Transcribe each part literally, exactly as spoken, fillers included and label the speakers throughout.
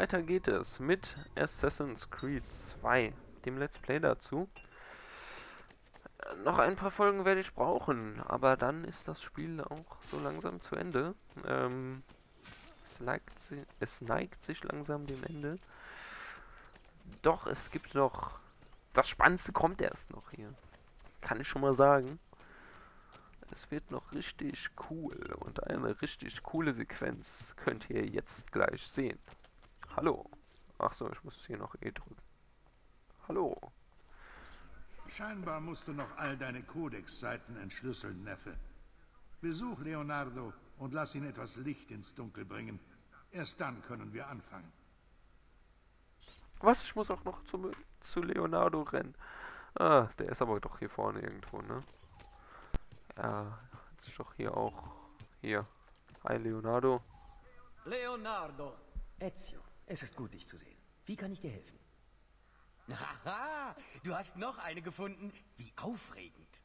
Speaker 1: weiter geht es mit Assassin's Creed zwei, dem Let's Play dazu. Äh, Noch ein paar Folgen werde ich brauchen, aber dann ist das Spiel auch so langsam zu Ende. Ähm, es, neigt si es neigt sich langsam dem Ende. Doch es gibt noch... Das Spannendste kommt erst noch hier. Kann ich schon mal sagen. Es wird noch richtig cool und eine richtig coole Sequenz könnt ihr jetzt gleich sehen. Hallo. Achso, ich muss hier noch E drücken. Hallo.
Speaker 2: Scheinbar musst du noch all deine Codex-Seiten entschlüsseln, Neffe. Besuch Leonardo und lass ihn etwas Licht ins Dunkel bringen. Erst dann können wir anfangen.
Speaker 1: Was? Ich muss auch noch zu, zu Leonardo rennen. Ah, der ist aber doch hier vorne irgendwo, ne? Ja, jetzt ist doch hier auch... Hier. Hi, Leonardo.
Speaker 3: Leonardo! Ezio, es ist gut, dich zu sehen. Wie kann ich dir helfen? Haha, du hast noch eine gefunden. Wie aufregend.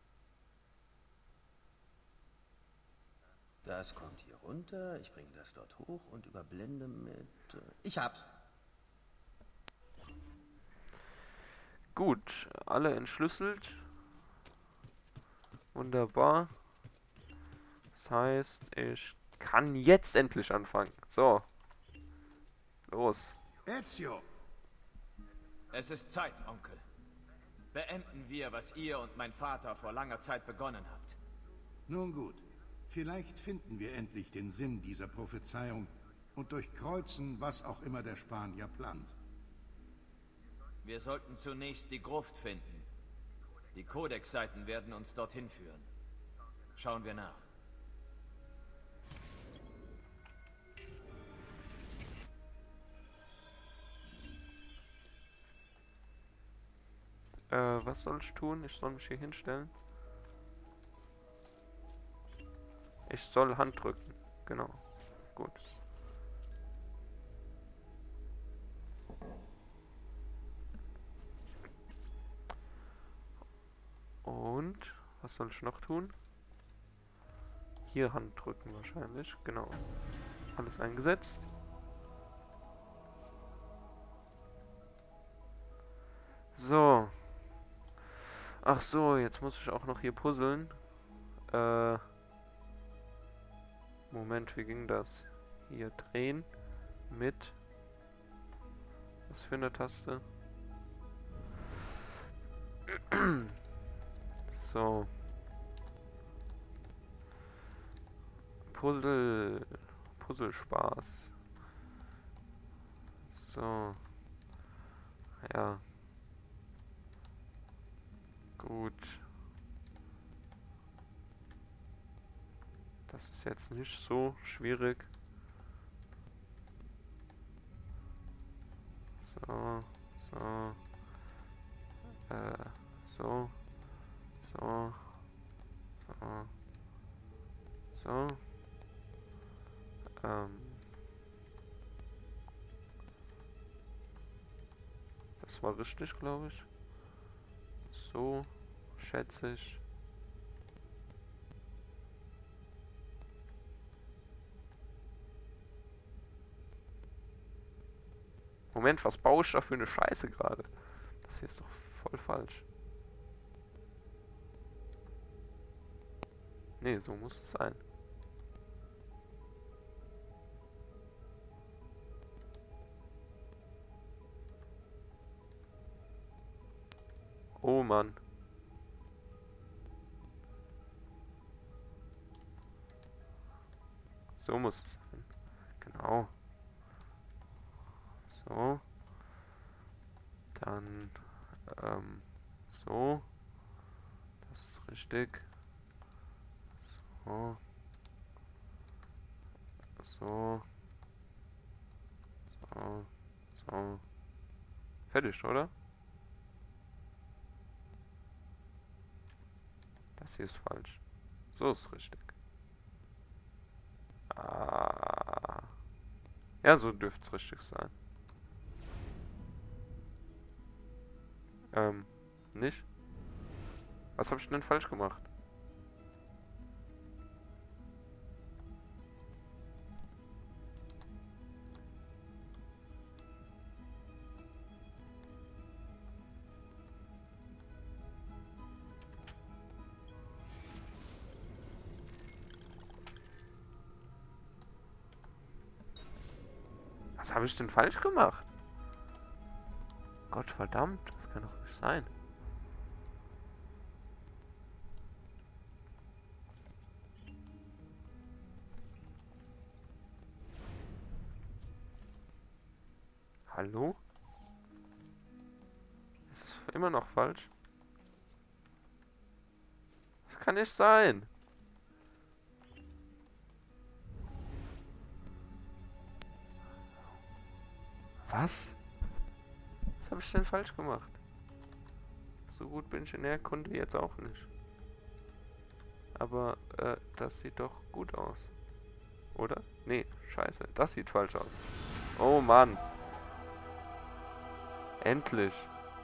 Speaker 3: Das kommt hier runter, ich bringe das dort hoch und überblende mit... Äh, ich hab's.
Speaker 1: Gut, alle entschlüsselt. Wunderbar. Das heißt, ich kann jetzt endlich anfangen. So. Los.
Speaker 2: Ezio!
Speaker 4: Es ist Zeit, Onkel. Beenden wir, was ihr und mein Vater vor langer Zeit begonnen habt.
Speaker 2: Nun gut, vielleicht finden wir endlich den Sinn dieser Prophezeiung und durchkreuzen, was auch immer der Spanier plant.
Speaker 4: Wir sollten zunächst die Gruft finden. Die Codex-Seiten werden uns dorthin führen. Schauen wir nach.
Speaker 1: Äh, was soll ich tun? Ich soll mich hier hinstellen. Ich soll Hand drücken. Genau. Gut. Und was soll ich noch tun? Hier Hand drücken wahrscheinlich. Genau. Alles eingesetzt. So. Ach so, jetzt muss ich auch noch hier puzzeln. Äh. Moment, wie ging das? Hier drehen. Mit. Was für eine Taste? So. Puzzle. Puzzlespaß. So. Ja. Gut. Das ist jetzt nicht so schwierig. So. So. Äh. So. So. So. So. Ähm. Das war richtig, glaube ich. So. Schätze ich. Moment, was baue ich da für eine Scheiße gerade? Das hier ist doch voll falsch. Nee, so muss es sein. Oh Mann. So muss es sein. Genau. So. Dann, ähm, so. Das ist richtig. So. So. So. So. Fertig, oder? Das hier ist falsch. So ist richtig. Ah. Ja, so dürfte es richtig sein. Ähm, nicht? Was habe ich denn falsch gemacht? Was habe ich denn falsch gemacht? Gott verdammt, das kann doch nicht sein. Hallo? Ist es immer noch falsch? Das kann nicht sein. Was? Was habe ich denn falsch gemacht? So gut bin ich in der Kunde jetzt auch nicht. Aber, äh, das sieht doch gut aus. Oder? Nee, scheiße. Das sieht falsch aus. Oh Mann. Endlich.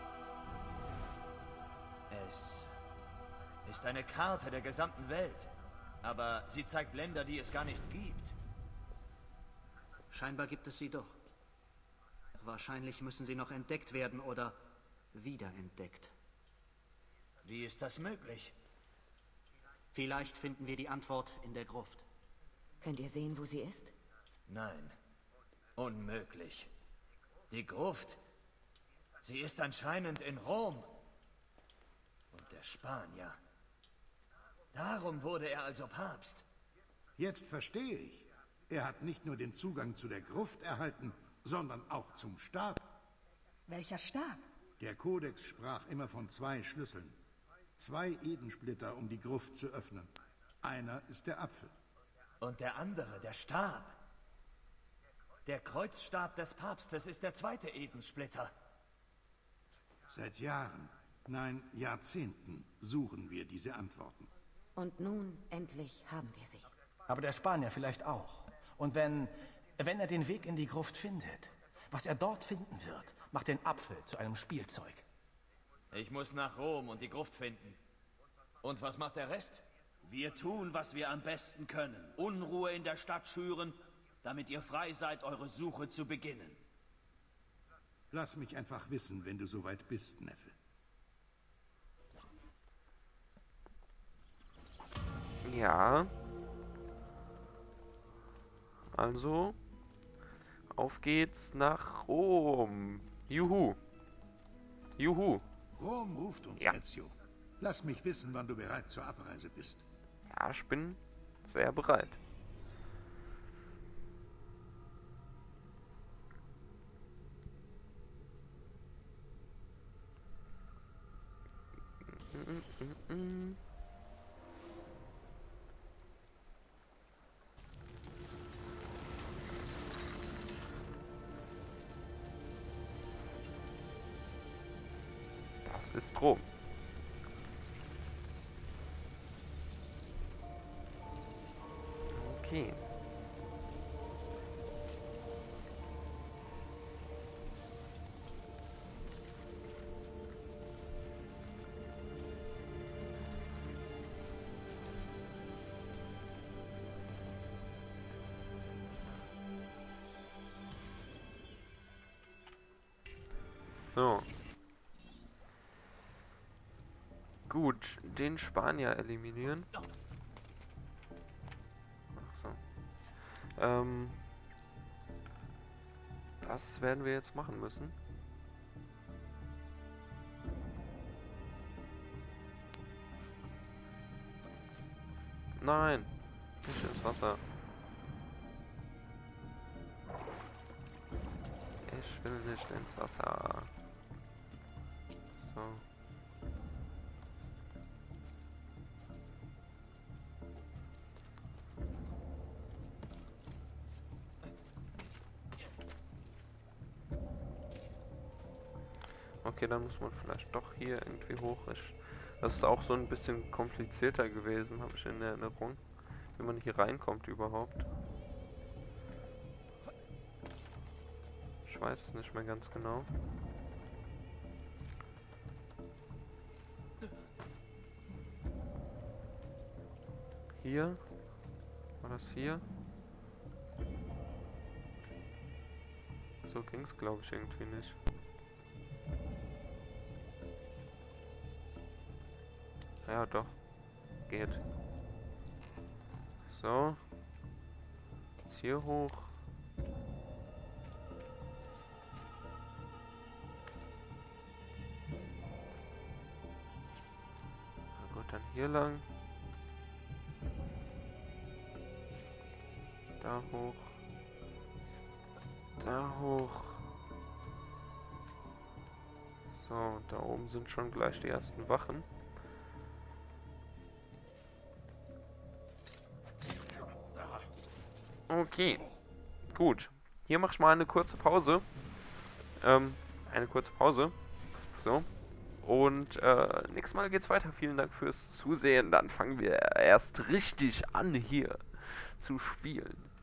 Speaker 4: Es ist eine Karte der gesamten Welt. Aber sie zeigt Länder, die es gar nicht gibt.
Speaker 5: Scheinbar gibt es sie doch. Wahrscheinlich müssen sie noch entdeckt werden oder wiederentdeckt.
Speaker 4: Wie ist das möglich?
Speaker 5: Vielleicht finden wir die Antwort in der Gruft.
Speaker 6: Könnt ihr sehen, wo sie ist?
Speaker 4: Nein. Unmöglich. Die Gruft. Sie ist anscheinend in Rom. Und der Spanier. Darum wurde er also Papst.
Speaker 2: Jetzt verstehe ich. Er hat nicht nur den Zugang zu der Gruft erhalten, sondern auch zum Stab.
Speaker 6: Welcher Stab?
Speaker 2: Der Kodex sprach immer von zwei Schlüsseln. Zwei Edensplitter, um die Gruft zu öffnen. Einer ist der Apfel.
Speaker 4: Und der andere, der Stab. Der Kreuzstab des Papstes ist der zweite Edensplitter.
Speaker 2: Seit Jahren, nein, Jahrzehnten suchen wir diese Antworten.
Speaker 6: Und nun, endlich, haben wir sie.
Speaker 7: Aber der Spanier vielleicht auch. Und wenn, wenn er den Weg in die Gruft findet, was er dort finden wird, macht den Apfel zu einem Spielzeug.
Speaker 4: Ich muss nach Rom und die Gruft finden. Und was macht der Rest?
Speaker 8: Wir tun, was wir am besten können. Unruhe in der Stadt schüren, damit ihr frei seid, eure Suche zu beginnen.
Speaker 2: Lass mich einfach wissen, wenn du soweit bist, Neffe.
Speaker 1: Ja. Also, auf geht's nach Rom. Juhu. Juhu.
Speaker 2: Rom ruft uns,
Speaker 1: Ja.
Speaker 2: Ezio. Lass mich wissen, wann du bereit zur Abreise bist.
Speaker 1: Ja, ich bin sehr bereit. Mm, mm, mm. Das ist Rom. Okay. So. Gut, den Spanier eliminieren. Ach so. Ähm, das werden wir jetzt machen müssen. Nein, nicht ins Wasser. Ich will nicht ins Wasser. So. Okay, dann muss man vielleicht doch hier irgendwie hoch. Ich, das ist auch so ein bisschen komplizierter gewesen, habe ich in Erinnerung, wie man hier reinkommt überhaupt. Ich weiß es nicht mehr ganz genau. Hier? War das hier? So ging es, glaube ich, irgendwie nicht. Ja, doch. Geht. So. Jetzt hier hoch. Dann hier lang. Da hoch. Da hoch. So, da oben sind schon gleich die ersten Wachen. Okay. Gut. Hier mache ich mal eine kurze Pause. Ähm, eine kurze Pause. So. Und äh, nächstes Mal geht's weiter. Vielen Dank fürs Zusehen. Dann fangen wir erst richtig an hier zu spielen.